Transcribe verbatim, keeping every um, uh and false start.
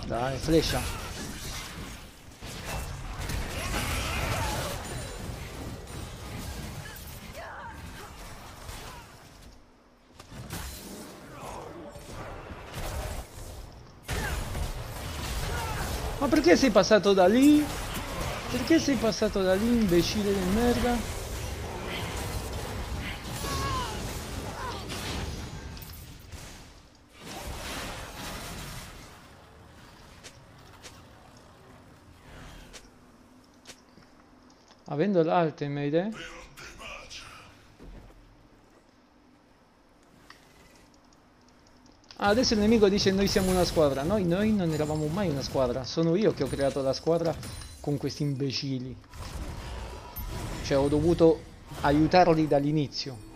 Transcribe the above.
Dai, fleccia. Ma perché sei passato da lì? Perché sei passato da lì, imbecille di merda? Avendo l'ultimate, ah, adesso il nemico dice noi siamo una squadra. Noi, noi non eravamo mai una squadra. Sono io che ho creato la squadra con questi imbecilli. Cioè ho dovuto aiutarli dall'inizio.